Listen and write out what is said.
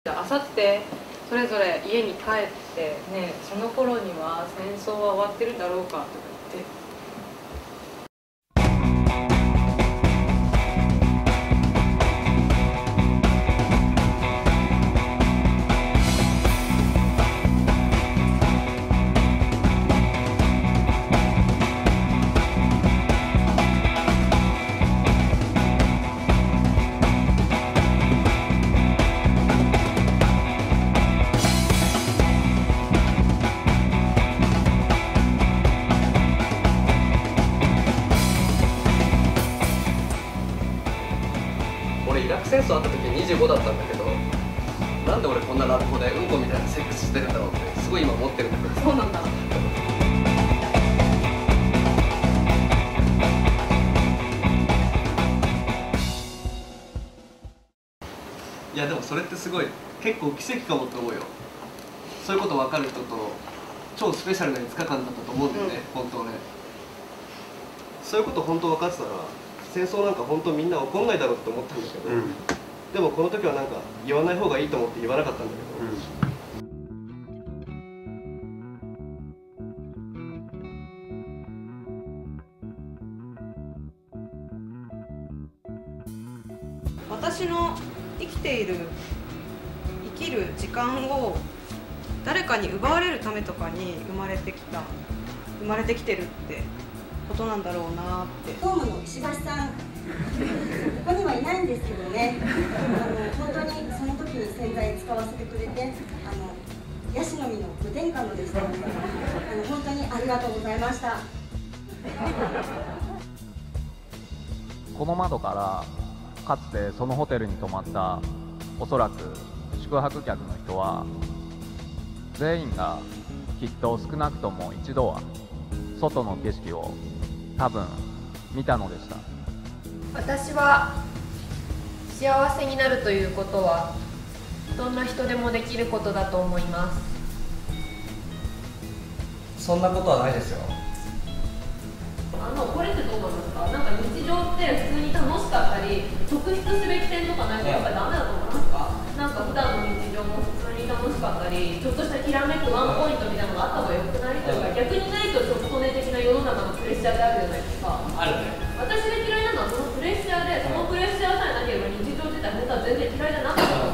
あさってそれぞれ家に帰ってね、その頃には戦争は終わってるだろうかとか言って。 俺イラク戦争あった時25だったんだけど、なんで俺こんなラブホでうんこみたいなセックスしてるんだろうってすごい今思ってるんだけど。 そうなんだ。 いやでもそれってすごい結構奇跡かもと思うよ。そういうこと分かる人と超スペシャルな5日間だったと思うんだよね、本当ね。そういうこと本当分かってたら戦争なんか本当みんな怒んないだろうって思ったんだけど、でもこの時はなんか言わない方がいいと思って言わなかったんだけど、 私の生きる時間を誰かに奪われるためとかに生まれてきてるってことなんだろうなって。 ホームの石橋さん、ここにはいないんですけどね、本当にその時に洗剤使わせてくれて、ヤシの実の無添加のでした。本当にありがとうございました。 この窓からかつてそのホテルに泊まったおそらく宿泊客の人は全員がきっと少なくとも一度は外の景色を多分見たのでした。 私は幸せになるということはどんな人でもできることだと思います。 そんなことはないですよ。 これってどうなんですか？なんか日常って普通に楽しかったり特筆すべき点とかないとやっぱりダメだと思いますか？なんか普段の日常も普通に楽しかったりちょっとしたきらめくワンポイントみたいなのがあった方がよくないというか、逆にないとちょっと骨的な世の中のプレッシャーってあるじゃないですか。 あるね。 私が嫌いなのはそのプレッシャーで、そのプレッシャーさえなければ日常自体本当は全然嫌いじゃなかった